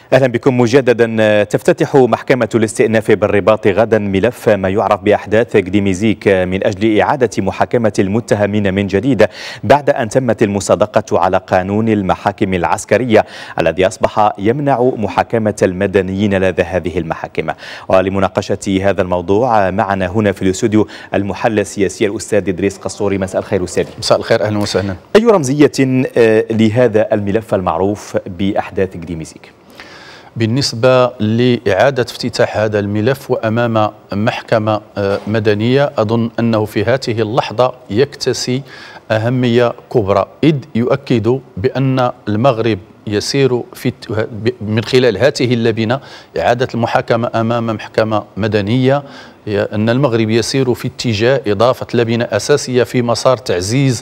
أهلا بكم مجددا. تفتتح محكمة الاستئناف بالرباط غدا ملف ما يعرف بأحداث جديميزيك من أجل إعادة محاكمة المتهمين من جديد بعد أن تمت المصادقة على قانون المحاكم العسكرية الذي أصبح يمنع محاكمة المدنيين لدى هذه المحاكم. ولمناقشة هذا الموضوع معنا هنا في الاستوديو المحلل السياسي الأستاذ إدريس قصوري. مساء الخير أستاذ. مساء الخير، أهلا وسهلا. أي رمزية لهذا الملف المعروف بأحداث جديميزيك؟ بالنسبة لإعادة افتتاح هذا الملف وأمام محكمة مدنية، أظن أنه في هذه اللحظة يكتسي أهمية كبرى، إذ يؤكد بأن المغرب يسير من خلال هذه اللبنة إعادة المحاكمة أمام محكمة مدنية، أن المغرب يسير في اتجاه إضافة لبنة أساسية في مسار تعزيز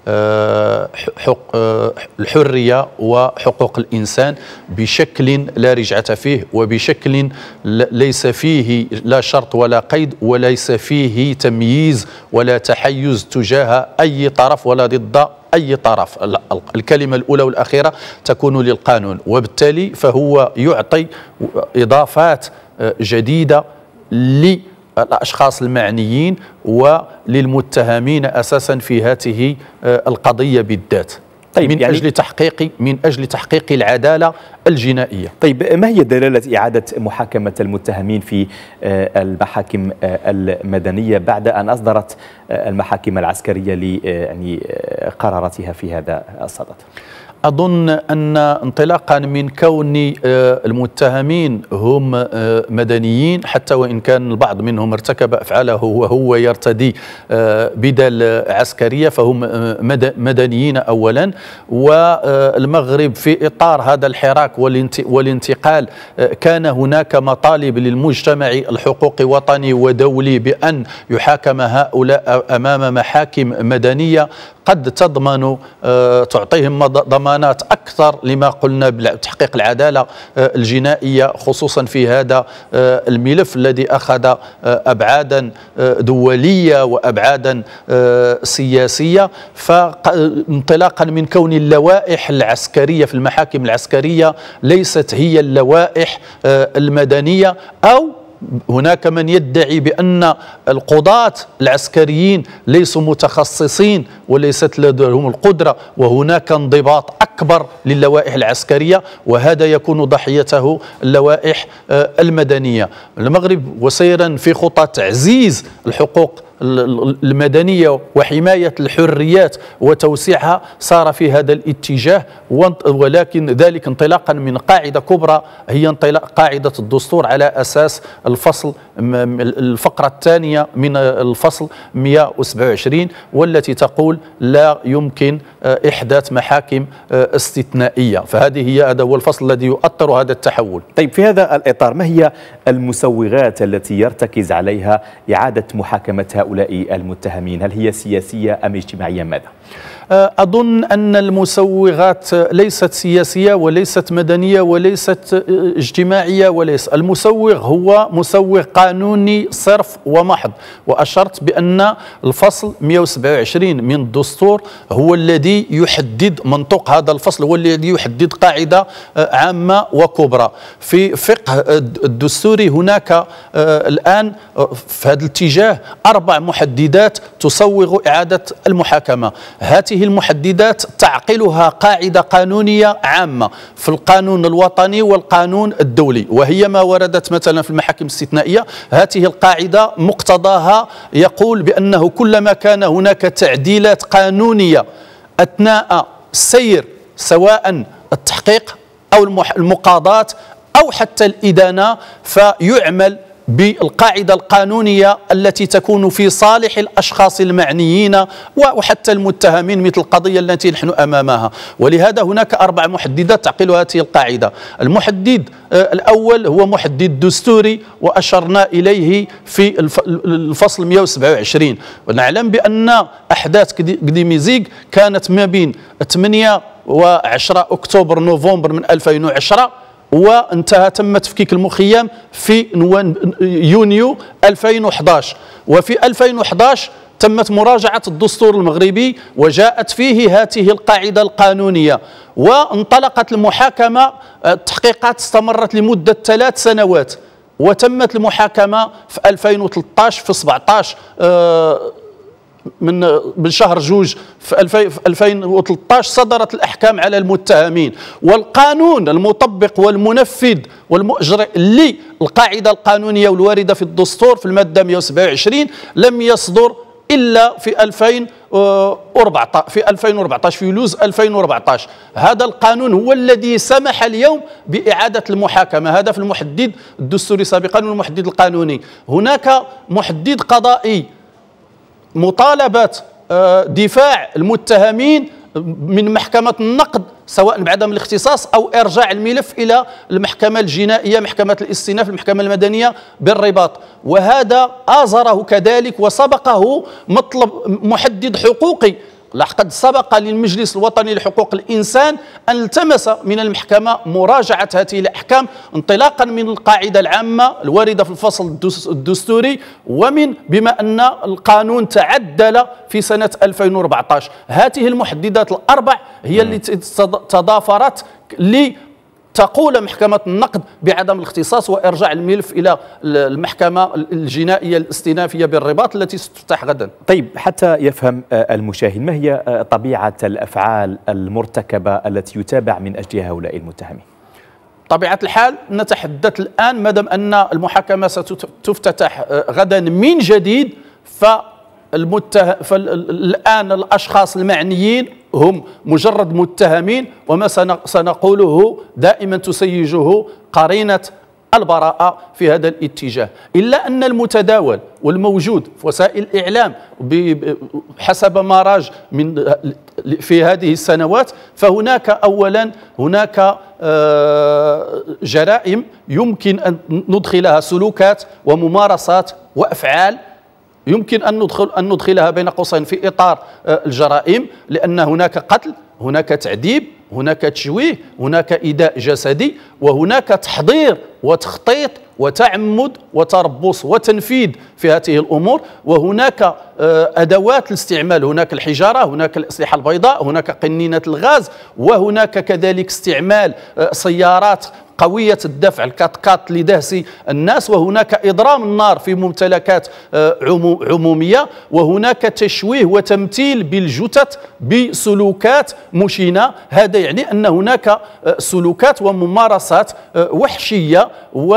الحرية وحقوق الإنسان بشكل لا رجعة فيه، وبشكل ليس فيه لا شرط ولا قيد، وليس فيه تمييز ولا تحيز تجاه أي طرف ولا ضد أي طرف. الكلمة الأولى والأخيرة تكون للقانون، وبالتالي فهو يعطي إضافات جديدة للأشخاص المعنيين وللمتهمين أساسا في هذه القضية بالذات. طيب، من أجل تحقيق العدالة الجنائية. طيب، ما هي دلالة إعادة محاكمة المتهمين في المحاكم المدنية بعد أن أصدرت المحاكم العسكرية قراراتها في هذا الصدد؟ أظن أن انطلاقا من كون المتهمين هم مدنيين، حتى وإن كان البعض منهم ارتكب أفعاله وهو يرتدي بدل عسكرية، فهم مدنيين أولا. والمغرب في إطار هذا الحراك والانتقال كان هناك مطالب للمجتمع الحقوقي وطني ودولي بأن يحاكم هؤلاء أمام محاكم مدنية قد تضمن تعطيهم ضمانات أكثر لما قلنا بتحقيق العدالة الجنائية، خصوصا في هذا الملف الذي أخذ أبعادا دولية وأبعادا سياسية. فانطلاقا من كون اللوائح العسكرية في المحاكم العسكرية ليست هي اللوائح المدنية، أو هناك من يدعي بأن القضاة العسكريين ليسوا متخصصين وليست لديهم القدرة، وهناك انضباط أكبر للوائح العسكرية، وهذا يكون ضحيته اللوائح المدنية. المغرب وسيرا في خطى تعزيز الحقوق المدنية وحماية الحريات وتوسيعها صار في هذا الاتجاه، ولكن ذلك انطلاقا من قاعدة كبرى هي قاعدة الدستور على أساس الفقرة الثانية من الفصل 127، والتي تقول لا يمكن إحداث محاكم استثنائية. هذا هو الفصل الذي يؤطر هذا التحول. طيب، في هذا الإطار ما هي المسوغات التي يرتكز عليها إعادة محاكمة هؤلاء المتهمين؟ هل هي سياسية أم اجتماعية؟ ماذا؟ أظن أن المسوغات ليست سياسية وليست مدنية وليست اجتماعية، المسوغ هو مسوغ قانوني صرف ومحض. وأشرت بأن الفصل 127 من الدستور هو الذي يحدد منطق هذا الفصل، هو الذي يحدد قاعدة عامة وكبرى. في فقه الدستوري هناك الآن في هذا الاتجاه 4 محددات تسوغ إعادة المحاكمة. هذه المحددات تعقلها قاعدة قانونية عامة في القانون الوطني والقانون الدولي، وهي ما وردت مثلا في المحاكم الاستثنائية. هذه القاعدة مقتضاها يقول بأنه كلما كان هناك تعديلات قانونية أثناء السير، سواء التحقيق أو المقاضاة أو حتى الإدانة، فيعمل بالقاعدة القانونية التي تكون في صالح الأشخاص المعنيين وحتى المتهمين، مثل القضية التي نحن أمامها. ولهذا هناك 4 محددات تعقل هذه القاعدة. المحدد الأول هو محدد دستوري وأشرنا إليه في الفصل 127. ونعلم بأن أحداث جديميزيك كانت ما بين 8 و10 أكتوبر نوفمبر من 2010، وانتهى تم تفكيك المخيم في يونيو 2011. وفي 2011 تمت مراجعة الدستور المغربي وجاءت فيه هذه القاعدة القانونية، وانطلقت المحاكمة. التحقيقات استمرت لمدة 3 سنوات، وتمت المحاكمة في 2013 في 17 من شهر جوج في 2013 صدرت الأحكام على المتهمين. والقانون المطبق والمنفذ والمؤجر للقاعدة القانونية والواردة في الدستور في المادة 127 لم يصدر إلا في 2014 في يوليو 2014. هذا القانون هو الذي سمح اليوم بإعادة المحاكمة. هذا في المحدد الدستوري سابقا والمحدد القانوني. هناك محدد قضائي، مطالبة دفاع المتهمين من محكمة النقد سواء بعدم الاختصاص أو إرجاع الملف إلى المحكمة الجنائية، محكمة الاستئناف، المحكمة المدنية بالرباط. وهذا آزره كذلك وسبقه مطلب محدد حقوقي. لقد سبق للمجلس الوطني لحقوق الإنسان أن التمس من المحكمة مراجعة هذه الأحكام انطلاقا من القاعدة العامة الواردة في الفصل الدستوري، بما أن القانون تعدل في سنة 2014. هذه المحددات الأربع هي اللي تضافرت تقول محكمة النقد بعدم الاختصاص وإرجاع الملف إلى المحكمة الجنائية الاستئنافية بالرباط التي ستفتح غدا. طيب، حتى يفهم المشاهد، ما هي طبيعة الأفعال المرتكبة التي يتابع من أجلها هؤلاء المتهمين؟ طبيعة الحال نتحدث الآن مادام أن المحاكمة ستفتتح غدا من جديد، فالآن الأشخاص المعنيين هم مجرد متهمين، وما سنقوله دائما تسيجه قرينة البراءة في هذا الاتجاه. إلا أن المتداول والموجود في وسائل الإعلام حسب ما راج في هذه السنوات، فهناك أولا هناك جرائم يمكن أن ندخلها سلوكات وممارسات وأفعال يمكن أن ندخلها بين قوسين في إطار الجرائم، لأن هناك قتل، هناك تعذيب، هناك تشويه، هناك إيذاء جسدي، وهناك تحضير وتخطيط وتعمد وتربص وتنفيذ في هذه الأمور، وهناك أدوات الاستعمال، هناك الحجارة، هناك الأسلحة البيضاء، هناك قنينة الغاز، وهناك كذلك استعمال سيارات قوية الدفع الكات لدهس الناس، وهناك إضرام النار في ممتلكات عمومية، وهناك تشويه وتمثيل بالجثث بسلوكات مشينة. هذا يعني أن هناك سلوكات وممارسات وحشية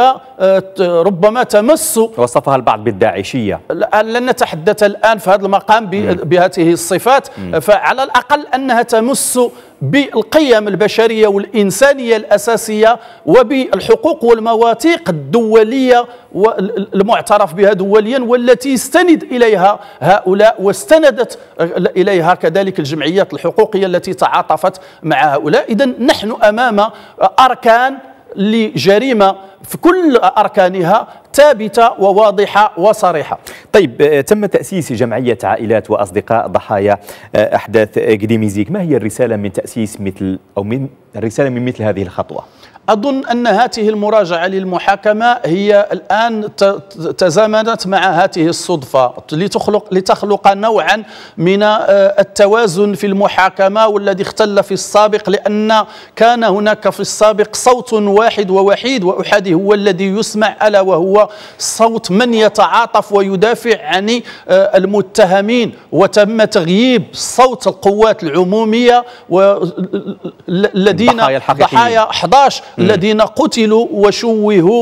وربما تمس، وصفها البعض بالداعشية. لن نتحدث الآن في هذا المقام بهذه الصفات، فعلى الأقل أنها تمس بالقيم البشرية والإنسانية الأساسية وبالحقوق والمواثيق الدولية والمعترف بها دوليا، والتي يستند إليها هؤلاء واستندت إليها كذلك الجمعيات الحقوقية التي تعاطفت مع هؤلاء. إذن نحن أمام أركان لجريمة في كل أركانها ثابتة وواضحة وصريحة. طيب، تم تأسيس جمعية عائلات وأصدقاء ضحايا أحداث غديميزيك. ما هي الرسالة من تأسيس الرسالة من مثل هذه الخطوة؟ أظن أن هذه المراجعة للمحاكمة هي الآن تزامنت مع هذه الصدفة لتخلق نوعا من التوازن في المحاكمة، والذي اختل في السابق، لأن كان هناك في السابق صوت واحد ووحيد وأحادي هو الذي يسمع، ألا وهو صوت من يتعاطف ويدافع عن المتهمين، وتم تغييب صوت القوات العمومية والذين ضحايا 11 الذين قتلوا وشوهوا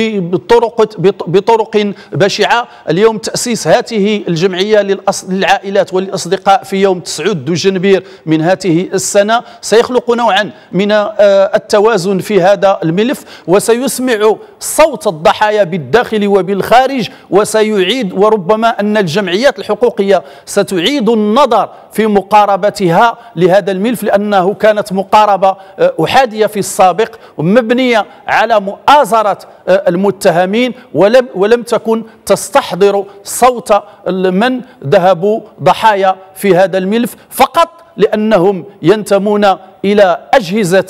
بطرق بشعة. اليوم تأسيس هذه الجمعية للعائلات والأصدقاء في يوم 9 دجنبير من هذه السنة سيخلق نوعا من التوازن في هذا الملف، وسيسمع صوت الضحايا بالداخل وبالخارج، وسيعيد، وربما أن الجمعيات الحقوقية ستعيد النظر في مقاربتها لهذا الملف، لأنه كانت مقاربة أحادية في السابق ومبنية على مؤازرة المتهمين، ولم تكن تستحضر صوت من ذهبوا ضحايا في هذا الملف، فقط لأنهم ينتمون إلى أجهزة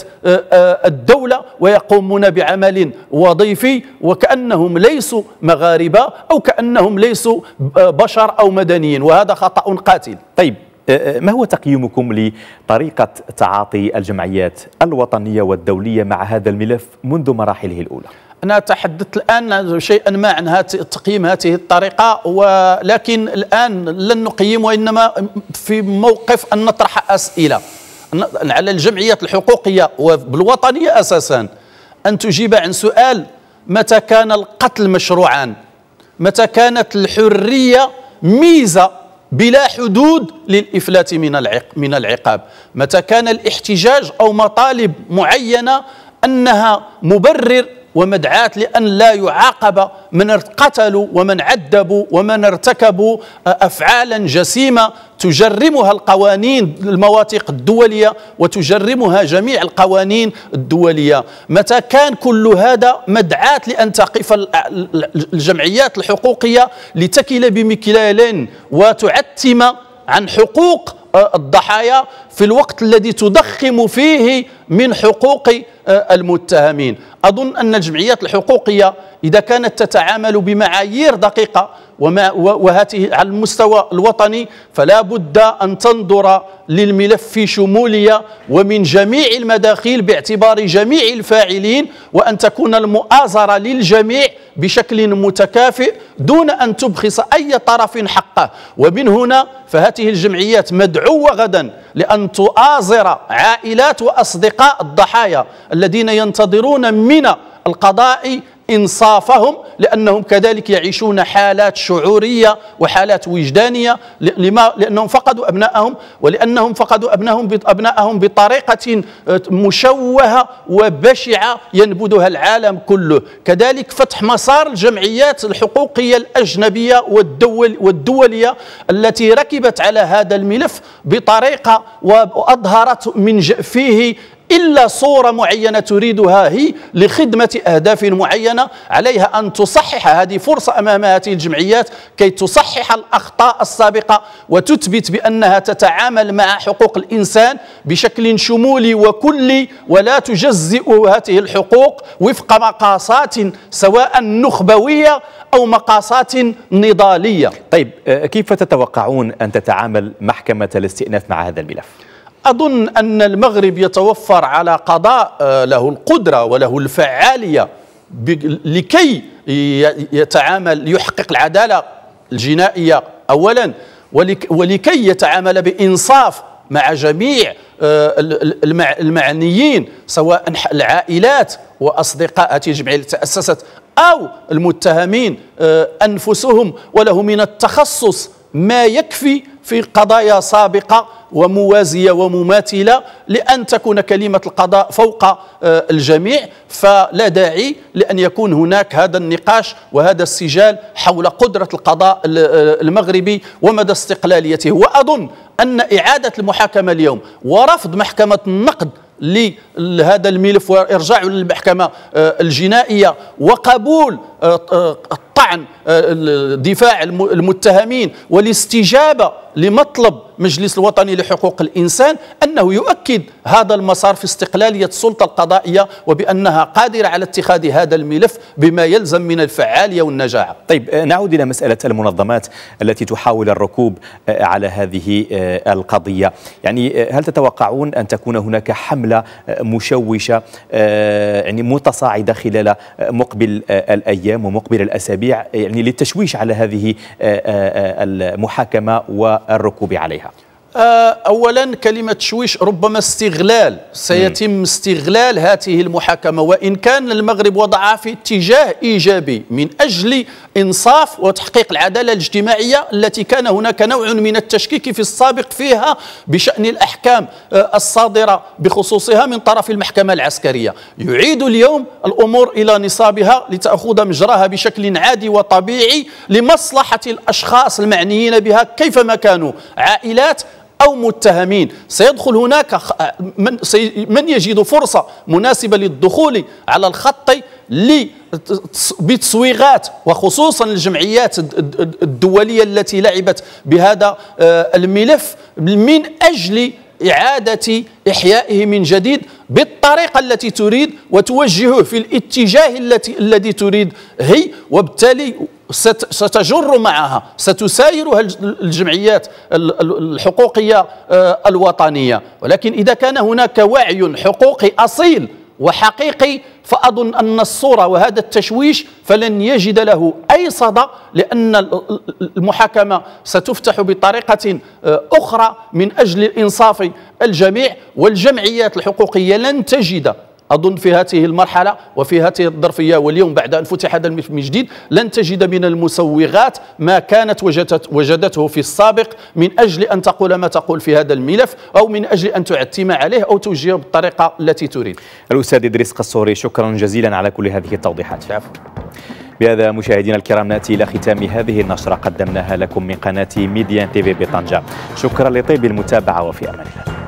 الدولة ويقومون بعمل وظيفي وكأنهم ليسوا مغاربة أو كأنهم ليسوا بشر أو مدنيين، وهذا خطأ قاتل. طيب، ما هو تقييمكم لطريقة تعاطي الجمعيات الوطنية والدولية مع هذا الملف منذ مراحله الأولى؟ أنا تحدثت الآن شيئا ما عن تقييم هذه الطريقة، ولكن الآن لن نقيم، وإنما في موقف أن نطرح أسئلة على الجمعيات الحقوقية والوطنية أساسا أن تجيب عن سؤال: متى كان القتل مشروعا؟ متى كانت الحرية ميزة بلا حدود للإفلات من العقاب؟ متى كان الاحتجاج أو مطالب معينة أنها مبرر ومدعاة لأن لا يعاقب من قتلوا ومن عذبوا ومن ارتكبوا أفعالا جسيمة تجرمها القوانين المواثيق الدولية وتجرمها جميع القوانين الدولية؟ متى كان كل هذا مدعاة لأن تقف الجمعيات الحقوقية لتكل بمكيال وتعتم عن حقوق الضحايا في الوقت الذي تضخم فيه من حقوق المتهمين؟ أظن أن الجمعيات الحقوقية إذا كانت تتعامل بمعايير دقيقة وهذه على المستوى الوطني فلا بد أن تنظر للملف في شمولية ومن جميع المداخيل باعتبار جميع الفاعلين، وأن تكون المؤازرة للجميع بشكل متكافئ دون أن تبخس أي طرف حقه. ومن هنا فهذه الجمعيات مدعوة غدا لأن تؤازر عائلات وأصدقاء الضحايا الذين ينتظرون من القضاء إنصافهم، لأنهم كذلك يعيشون حالات شعورية وحالات وجدانية لأنهم فقدوا أبنائهم، ولأنهم فقدوا أبنائهم بطريقة مشوهة وبشعة ينبذها العالم كله. كذلك فتح مسار الجمعيات الحقوقية الأجنبية والدولية التي ركبت على هذا الملف بطريقة وأظهرت من فيه إلا صورة معينة تريدها هي لخدمة أهداف معينة. عليها أن تصحح، هذه فرصة أمام هذه الجمعيات كي تصحح الأخطاء السابقة وتثبت بأنها تتعامل مع حقوق الإنسان بشكل شمولي وكلي، ولا تجزئ هذه الحقوق وفق مقاسات سواء نخبوية أو مقاسات نضالية. طيب، كيف تتوقعون أن تتعامل محكمة الاستئناف مع هذا الملف؟ أظن أن المغرب يتوفر على قضاء له القدرة وله الفعالية لكي يتعامل يحقق العدالة الجنائية أولا، ولكي يتعامل بإنصاف مع جميع المعنيين سواء العائلات وأصدقاء هذه الجمعية التي تأسست أو المتهمين أنفسهم، وله من التخصص ما يكفي في قضايا سابقة وموازية ومماثلة لأن تكون كلمة القضاء فوق الجميع. فلا داعي لأن يكون هناك هذا النقاش وهذا السجال حول قدرة القضاء المغربي ومدى استقلاليته. وأظن أن إعادة المحاكمة اليوم ورفض محكمة النقد لهذا الملف وإرجاعه للمحكمة الجنائية وقبول الطعن دفاع المتهمين والاستجابة لمطلب مجلس الوطني لحقوق الإنسان أنه يؤكد هذا المسار في استقلالية السلطة القضائية وبأنها قادرة على اتخاذ هذا الملف بما يلزم من الفعالية والنجاعة. طيب، نعود إلى مسألة المنظمات التي تحاول الركوب على هذه القضية. يعني هل تتوقعون أن تكون هناك حملة مشوشة يعني متصاعدة خلال مقبل الأيام ومقبل الأسابيع يعني للتشويش على هذه المحاكمة والركوب عليها؟ أولا كلمة تشويش ربما استغلال، سيتم استغلال هذه المحاكمة، وإن كان المغرب وضعها في اتجاه إيجابي من أجل إنصاف وتحقيق العدالة الاجتماعية التي كان هناك نوع من التشكيك في السابق فيها بشأن الأحكام الصادرة بخصوصها من طرف المحكمة العسكرية. يعيد اليوم الأمور إلى نصابها لتأخذ مجراها بشكل عادي وطبيعي لمصلحة الأشخاص المعنيين بها كيفما كانوا، عائلات أو متهمين. سيدخل هناك من يجد فرصة مناسبة للدخول على الخط بتصويغات وخصوصا الجمعيات الدولية التي لعبت بهذا الملف من أجل إعادة إحيائه من جديد بالطريقة التي تريد وتوجهه في الاتجاه الذي تريد هي، وبالتالي ستجر معها، ستسايرها الجمعيات الحقوقية الوطنية. ولكن إذا كان هناك وعي حقوقي أصيل وحقيقي فأظن أن الصورة وهذا التشويش فلن يجد له أي صدى، لأن المحاكمة ستفتح بطريقة أخرى من أجل الإنصاف الجميع، والجمعيات الحقوقية لن تجد أظن في هذه المرحلة وفي هذه الظرفية واليوم بعد أن فتح هذا الملف من جديد لن تجد من المسوغات ما كانت وجدته في السابق من أجل أن تقول ما تقول في هذا الملف أو من أجل أن تعتم عليه أو توجهه بالطريقة التي تريد. الأستاذ إدريس قصوري، شكرا جزيلا على كل هذه التوضيحات. بهذا مشاهدينا الكرام نأتي إلى ختام هذه النشرة قدمناها لكم من قناة ميديان تيفي بطنجة. شكرا لطيب المتابعة وفي أمان الله.